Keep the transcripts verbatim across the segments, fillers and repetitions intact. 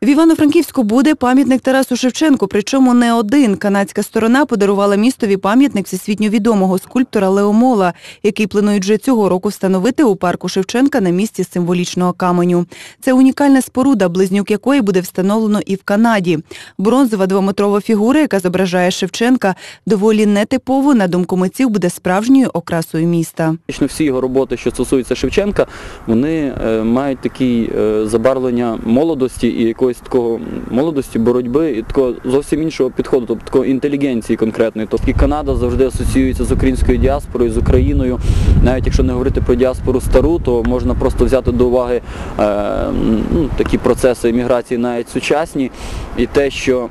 В Івано-Франківську буде пам'ятник Тарасу Шевченку, причому не один. Канадська сторона подарувала містові пам'ятник всесвітньо відомого скульптора Лео Мола, який планують вже цього року встановити у парку Шевченка на місці символічного каменю. Це унікальна споруда, близнюк якої буде встановлено і в Канаді. Бронзова двометрова фігура, яка зображає Шевченка, доволі нетипово, на думку митців, буде справжньою окрасою міста. Всі його роботи, що стосуються Шевченка, вони мають такі забарвлення молодості і якоїсь такого молодості, боротьби і такого зовсім іншого підходу, тобто такої інтелігенції конкретної. Тобто і Канада завжди асоціюється з українською діаспорою, з Україною. Навіть якщо не говорити про діаспору стару, то можна просто взяти до уваги е, ну, такі процеси еміграції навіть сучасні. І те, що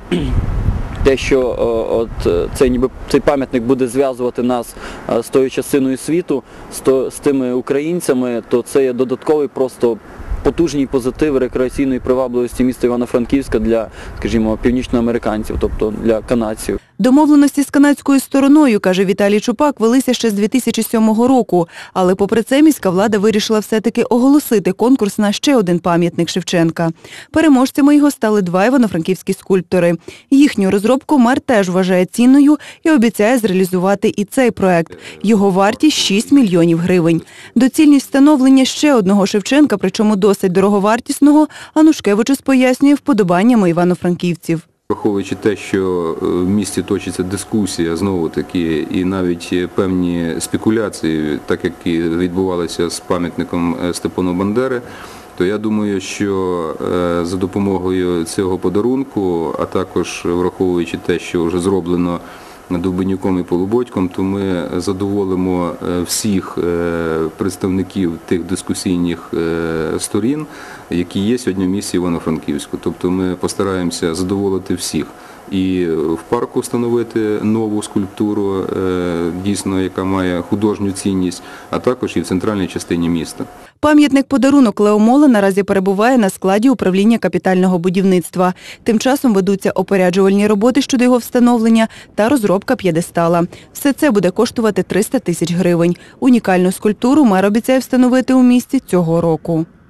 Те, що о, от, цей, ніби, цей пам'ятник буде зв'язувати нас з тою частиною світу, з, то, з тими українцями, то це є додатковий просто потужний позитив рекреаційної привабливості міста Івано-Франківська для, скажімо, північноамериканців, тобто для канадців. Домовленості з канадською стороною, каже Віталій Чупак, велися ще з дві тисячі сьомого року. Але попри це міська влада вирішила все-таки оголосити конкурс на ще один пам'ятник Шевченка. Переможцями його стали два івано-франківські скульптори. Їхню розробку мер теж вважає цінною і обіцяє зреалізувати і цей проект. Його вартість – шість мільйонів гривень. Доцільність встановлення ще одного Шевченка, причому досить дороговартісного, Анушкевичус пояснює вподобаннями івано-франківців. Враховуючи те, що в місті точиться дискусія, знову-таки, і навіть певні спекуляції, так як і відбувалися з пам'ятником Степану Бандери, то я думаю, що за допомогою цього подарунку, а також враховуючи те, що вже зроблено Довбенюком і Полуботьком, то ми задоволимо всіх представників тих дискусійних сторін, які є сьогодні в місті Івано-Франківську. Тобто ми постараємося задоволити всіх. І в парку встановити нову скульптуру, дійсно, яка має художню цінність, а також і в центральній частині міста. Пам'ятник-подарунок Лео Мола наразі перебуває на складі управління капітального будівництва. Тим часом ведуться опоряджувальні роботи щодо його встановлення та розробка п'єдестала. Все це буде коштувати триста тисяч гривень. Унікальну скульптуру мер обіцяє встановити у місті цього року.